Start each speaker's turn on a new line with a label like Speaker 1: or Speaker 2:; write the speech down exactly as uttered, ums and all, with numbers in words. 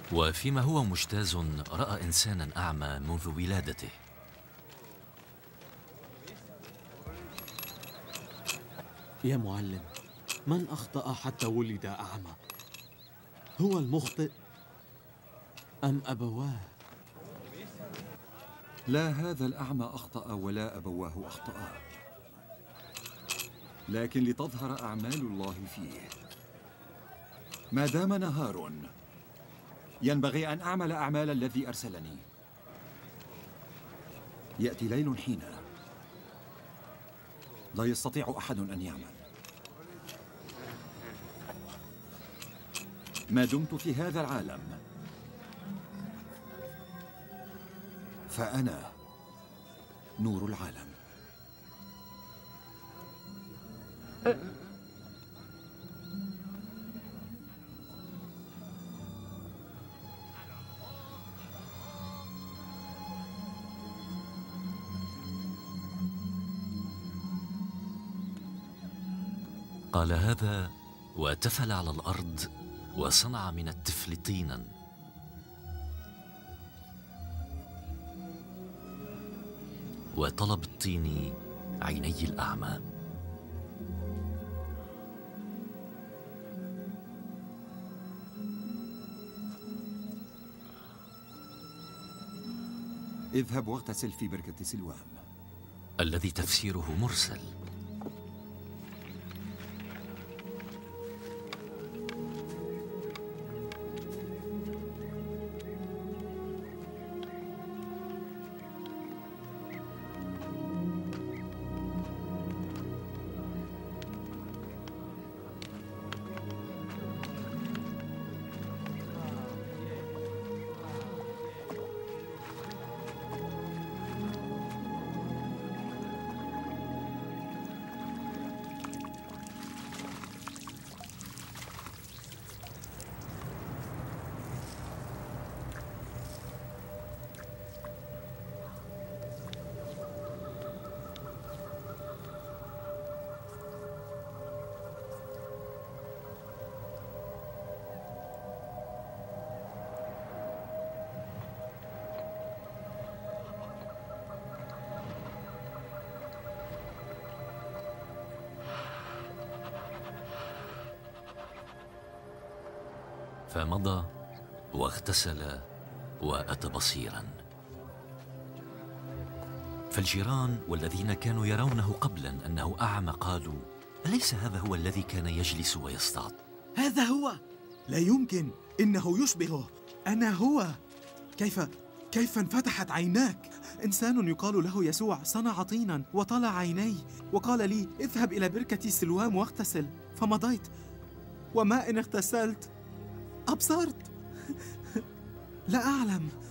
Speaker 1: وفيما هو مجتاز رأى إنسانا أعمى منذ ولادته.
Speaker 2: يا معلم، من أخطأ حتى ولد أعمى؟ هو المخطئ أم أبواه؟
Speaker 3: لا، هذا الأعمى أخطأ ولا أبواه أخطأا، لكن لتظهر أعمال الله فيه. ما دام نهار ينبغي أن أعمل أعمال الذي أرسلني. يأتي ليل حين لا يستطيع أحد أن يعمل. ما دمت في هذا العالم فأنا نور العالم.
Speaker 1: قال هذا وتفل على الأرض وصنع من التفل طينا، وطلب الطين عيني الأعمى.
Speaker 3: اذهب واغتسل في بركة سلوام،
Speaker 1: الذي تفسيره مرسل. فمضى واغتسل وأتى بصيرا. فالجيران والذين كانوا يرونه قبلا أنه أعمى قالوا: أليس هذا هو الذي كان يجلس ويصطاد؟
Speaker 4: هذا هو، لا يمكن، إنه يشبهه. أنا هو. كيف كيف انفتحت عيناك؟ إنسان يقال له يسوع صنع طينا وطلع عيني وقال لي: اذهب إلى بركة سلوام واغتسل. فمضيت، وما إن اغتسلت أبصرت. لا أعلم